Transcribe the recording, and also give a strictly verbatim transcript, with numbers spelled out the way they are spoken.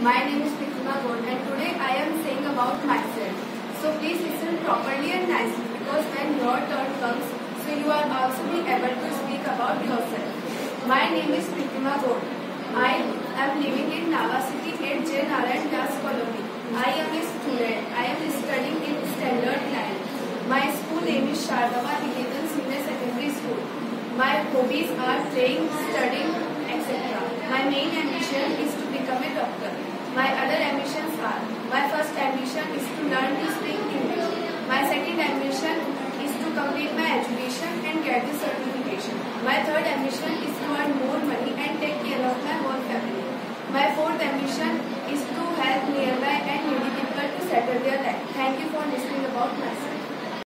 My name is Pritima Gold and today I am saying about myself. So please listen properly and nicely because when your turn comes, so you are also be able to speak about yourself. My name is Pritima Gold. I am living in Nava City at J. Narayan Das Colony. I am a student. I am studying in Standard nine. My school name is Shardava Niketan Senior Secondary School. My hobbies are playing, studying, et cetera. My main ambition is to become a doctor. My other ambitions are, my first ambition is to learn to speak English. My second ambition is to complete my education and get the certification. My third ambition is to earn more money and take care of my whole family. My fourth ambition is to help nearby and needy people to settle their life. Thank you for listening about myself.